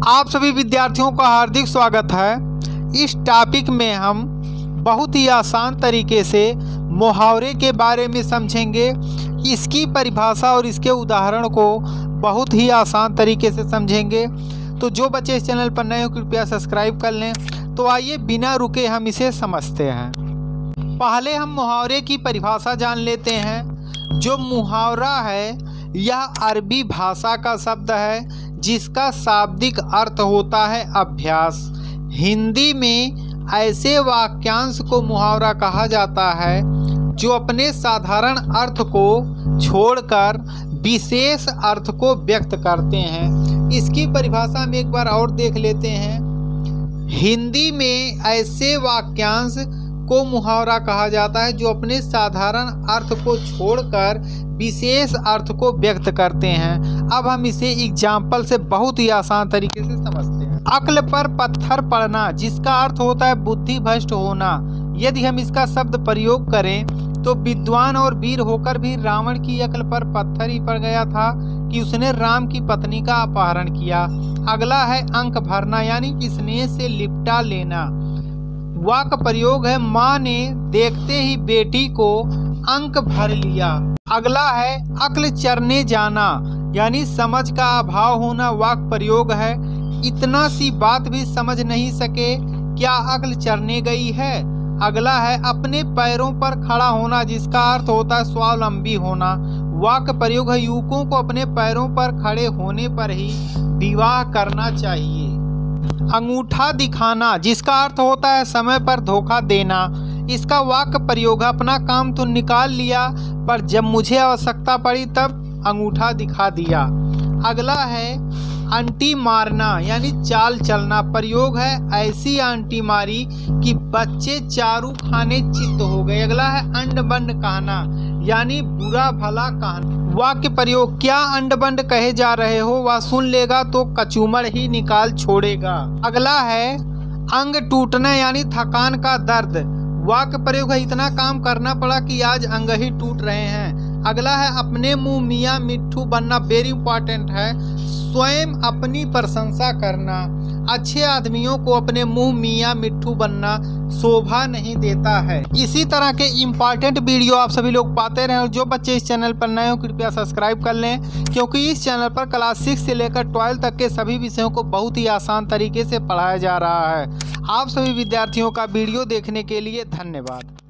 आप सभी विद्यार्थियों का हार्दिक स्वागत है। इस टॉपिक में हम बहुत ही आसान तरीके से मुहावरे के बारे में समझेंगे। इसकी परिभाषा और इसके उदाहरण को बहुत ही आसान तरीके से समझेंगे। तो जो बच्चे इस चैनल पर नए हो कृपया सब्सक्राइब कर लें। तो आइए बिना रुके हम इसे समझते हैं। पहले हम मुहावरे की परिभाषा जान लेते हैं। जो मुहावरा है यह अरबी भाषा का शब्द है जिसका शाब्दिक अर्थ होता है अभ्यास। हिंदी में ऐसे वाक्यांश को मुहावरा कहा जाता है जो अपने साधारण अर्थ को छोड़कर विशेष अर्थ को व्यक्त करते हैं। इसकी परिभाषा हम एक बार और देख लेते हैं। हिंदी में ऐसे वाक्यांश को मुहावरा कहा जाता है जो अपने साधारण अर्थ को छोड़कर विशेष अर्थ को व्यक्त करते हैं। अब हम इसे एग्जाम्पल से बहुत ही आसान तरीके से समझते हैं। अक्ल पर पत्थर पड़ना, जिसका अर्थ होता है बुद्धि भ्रष्ट होना। यदि हम इसका शब्द प्रयोग करें तो विद्वान और वीर होकर भी रावण की अक्ल पर पत्थर ही पड़ गया था कि उसने राम की पत्नी का अपहरण किया। अगला है अंक भरना, यानी कि स्नेह से लिपटा लेना। वाक प्रयोग है माँ ने देखते ही बेटी को अंक भर लिया। अगला है अक्ल चरने जाना, यानी समझ का अभाव होना। वाक प्रयोग है इतना सी बात भी समझ नहीं सके, क्या अक्ल चरने गई है। अगला है अपने पैरों पर खड़ा होना, जिसका अर्थ होता है स्वावलंबी होना। वाक प्रयोग है युवकों को अपने पैरों पर खड़े होने पर ही विवाह करना चाहिए। अंगूठा दिखाना, जिसका अर्थ होता है समय पर धोखा देना। इसका वाक्य प्रयोग है अपना काम तो निकाल लिया पर जब मुझे आवश्यकता पड़ी तब अंगूठा दिखा दिया। अगला है आंटी मारना, यानी चाल चलना। प्रयोग है ऐसी आंटी मारी कि बच्चे चारू खाने चित्त हो गए। अगला है अंड बंड कहना, यानी बुरा भला कहना। वाक्य प्रयोग क्या अंड बंड कहे जा रहे हो, वह सुन लेगा तो कचूमड़ ही निकाल छोड़ेगा। अगला है अंग टूटना, यानी थकान का दर्द। वाक्य प्रयोग है इतना काम करना पड़ा कि आज अंग ही टूट रहे हैं। अगला है अपने मुंह मियाँ मिट्ठू बनना, वेरी इंपॉर्टेंट है। स्वयं अपनी प्रशंसा करना। अच्छे आदमियों को अपने मुंह मियाँ मिट्ठू बनना शोभा नहीं देता है। इसी तरह के इम्पॉर्टेंट वीडियो आप सभी लोग पाते रहें और जो बच्चे इस चैनल पर नए हो कृपया सब्सक्राइब कर लें, क्योंकि इस चैनल पर क्लास 6 से लेकर 12 तक के सभी विषयों को बहुत ही आसान तरीके से पढ़ाया जा रहा है। आप सभी विद्यार्थियों का वीडियो देखने के लिए धन्यवाद।